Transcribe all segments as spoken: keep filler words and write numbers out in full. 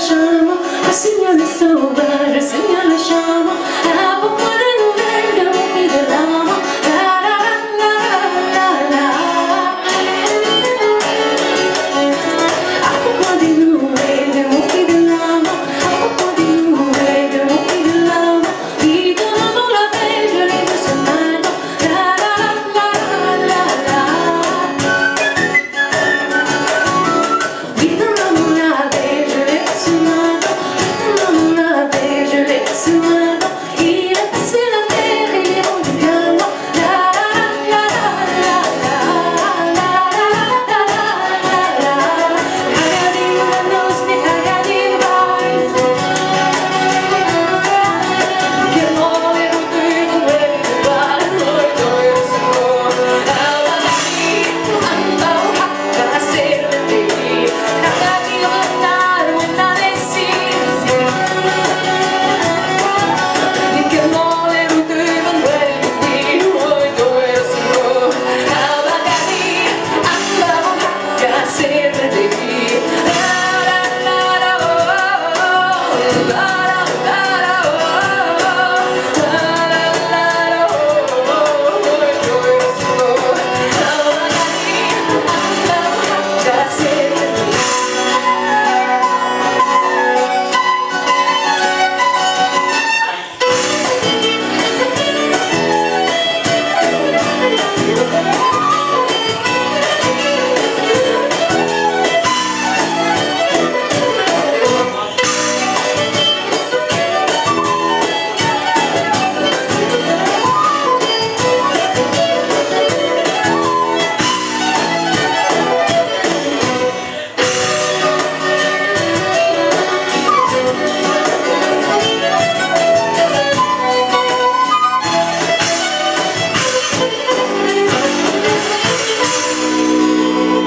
lasciamo, il Signore sauvage, il Signore lasciamo, a poco di nouvelles de mon pays de l'âme, la la la la la. A poco di nouvelles de mon pays de l'âme, a poco di nouvelles de mon pays de l'âme, dicono la belle, je l'ai vu ce matin, la la la la la. Il a passé la mer et les ronds du diamant. La la la la la la la la la. Ragazzi la nostra, ragazzi vai. Che muove il tuo cuore, va noi due solo. Ragazzi andavo a serte, ragazzi andare una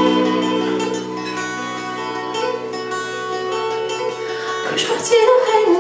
je partirai